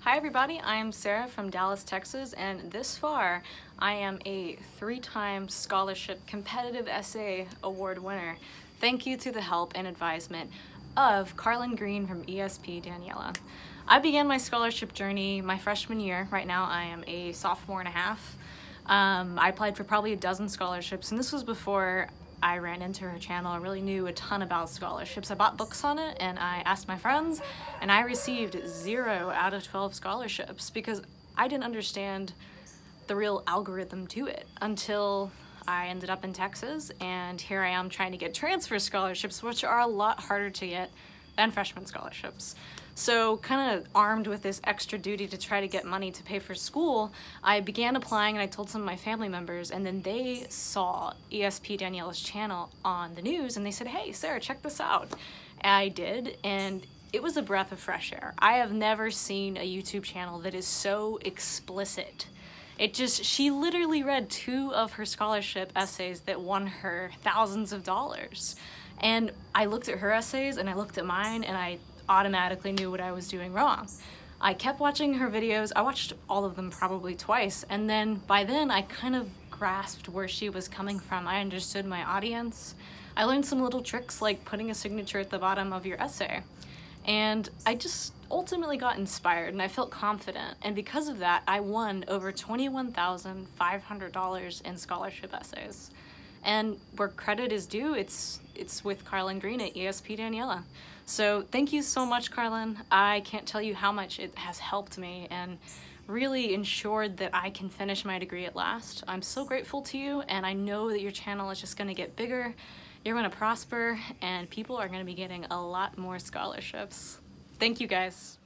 Hi everybody, I'm Sarah from Dallas, Texas, and this far I am a 3-time scholarship competitive essay award winner. Thank you to the help and advisement of Carlin Green from ESP Daniella. I began my scholarship journey my freshman year. Right now I am a sophomore and a half. I applied for probably a dozen scholarships, and this was before I ran into her channel and really knew a ton about scholarships. I bought books on it and I asked my friends, and I received 0 out of 12 scholarships because I didn't understand the real algorithm to it until I ended up in Texas, and here I am trying to get transfer scholarships, which are a lot harder to get than freshman scholarships. So kind of armed with this extra duty to try to get money to pay for school, I began applying, and I told some of my family members, and then they saw ESP Daniella's channel on the news and they said, "Hey Sarah, check this out." And I did, and it was a breath of fresh air. I have never seen a YouTube channel that is so explicit. She literally read 2 of her scholarship essays that won her thousands of dollars. And I looked at her essays and I looked at mine, and I automatically knew what I was doing wrong. I kept watching her videos. I watched all of them probably twice, and then by then I kind of grasped where she was coming from. I understood my audience. I learned some little tricks like putting a signature at the bottom of your essay. And I just ultimately got inspired and I felt confident, and because of that I won over $21,500 in scholarship essays. And where credit is due, it's with Carlin Green at ESP Daniella. So thank you so much, Carlin. I can't tell you how much it has helped me and really ensured that I can finish my degree at last. I'm so grateful to you, and I know that your channel is just gonna get bigger, you're gonna prosper, and people are gonna be getting a lot more scholarships. Thank you guys.